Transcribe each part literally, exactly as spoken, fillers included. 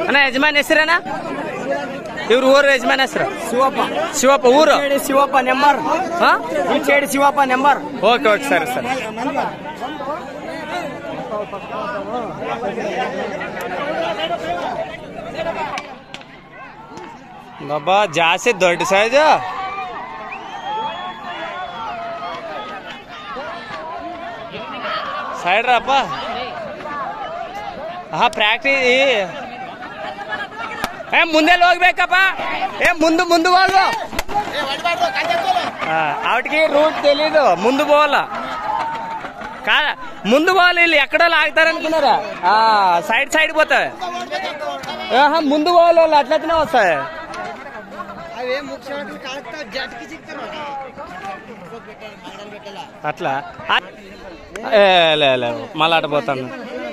ಅಣ್ಣ ಯಜಮಾನ್ ಹೆಸರೇನ? ಇವ್ರ ಊರು ಯಜಮಾನ್ ಹೆಸರು ಶಿವಪ್ಪ. ಶಿವಪ್ಪ ಊರು ಶಿವಪ್ಪ ನೆಂಬರ್. ಹಾ ಶಿವಪ್ಪ ನೆಂಬರ್. ಓಕೆ ಓಕೆ ಸರಿ ಸರಿ. ಬಾಬಾ ಜಾಸ್ತಿ ದೊಡ್ಡ ಸೈಜು. ಸೈಡ್ ರಪ್ಪ. ಹಾ ಪ್ರಾಕ್ಟೀಸ್ ಏ ಮುಂದೆ ಹೋಗ್ಬೇಕಪ್ಪ. ಏ ಮುಂದೆ ಮುಂದೆ ಹೋಗು. ಅವಟಿಗೆ ರೂಟ್ ತೆಲೀದು ముందు పోవాల కా ముందు పోవాలి. వీళ్ళు ఎక్కడో లాగుతారనుకున్నారా? సైడ్ సైడ్ పోతాయి. ముందు పోవాలి వాళ్ళు అట్లయితేనే వస్తాయి. అట్లా లే మళ్ళీ అట పోతాను.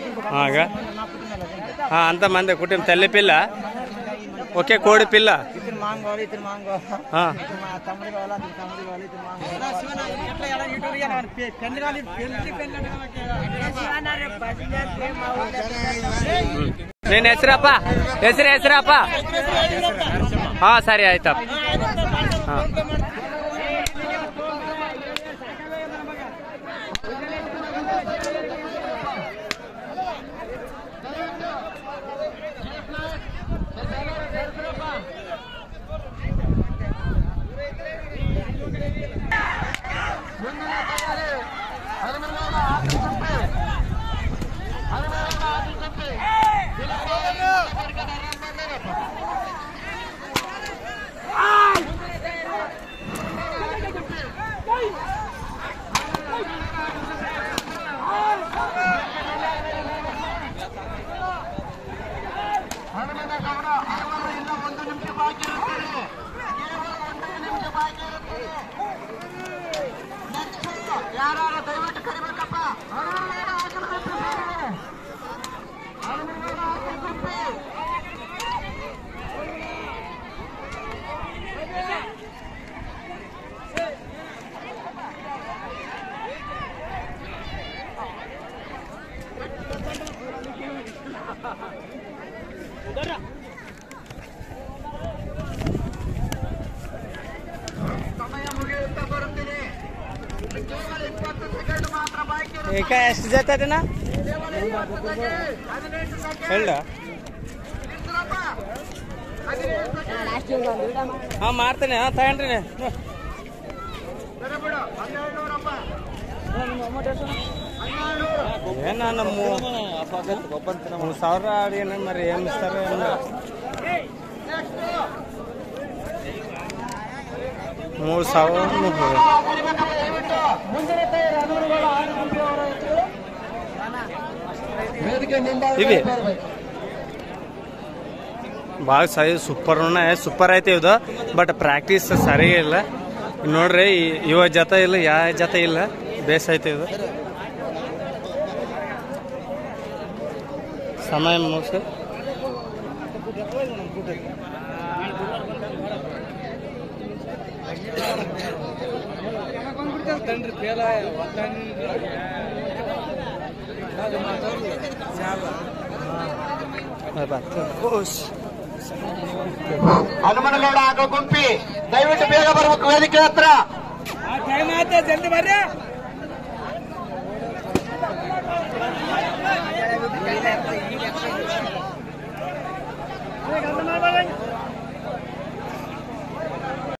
అంతమంది కుటుంబం తల్లి పిల్ల ఒకే కోడి పిల్ల. నేను ಹೆಸರಪ್ಪ ಹೆಸರು ಹೆಸರಪ್ಪ. ಹಾ ಸರಿ ಆಯ್ತಪ್ಪ. ಹಾ ಈಗ ಎಷ್ಟು ಜೊತೆನಾ ಹೇಳ. ಹಾ ಮಾಡ್ತೇನೆ. ಹಾ ತಗೊಂಡ್ರಿ ಏನ ನಮ್ಮ ಮೂರು ಸಾವಿರ ಏನ మరి ఏమి ఇస్తారు? ಮೂರು ಸಾವಿರ ఇవి బాగా సైజ్ సూపర్ ఉన్నాయి. సూపర్ అయితే ಇದು ಬಟ್ ಪ್ರಾಕ್ಟೀಸ್ ಸರಿಯೇ ಇಲ್ಲ. ನೋಡ್ರಿ ಇವ ಜೊತೆ ಇಲ್ಲ, ಯಾವ ಜೊತೆ ಇಲ್ಲ. ಬೇಸ್ ಐತೆ ಇದು. ಸಮಯ ಮುಗಿಸು. ಹನುಮನಗೌಡ ಆಗ ಗುಂಪಿ ದಯವಿಟ್ಟು ಬೇಗ ಬರ್ಬೇಕು ವೇದಿಕೆ ಹತ್ರ. ಟೈಮ್ ಆಯ್ತು, ಜಲ್ದಿ ಬರ್ರಿ.